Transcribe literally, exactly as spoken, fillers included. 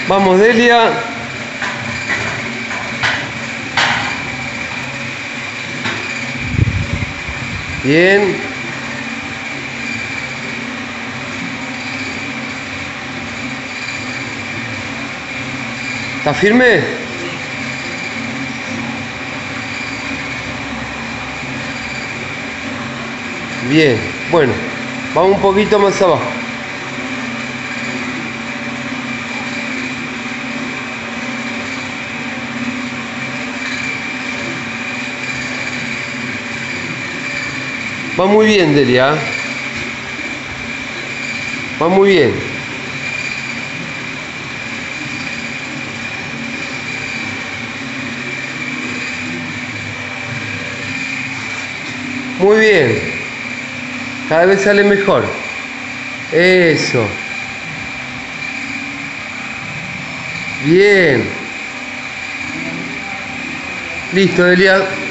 Vamos, Delia. Bien. ¿Está firme? Bien. Bueno, vamos un poquito más abajo. Va muy bien, Delia. Va muy bien. Muy bien. Cada vez sale mejor. Eso. Bien. Listo, Delia.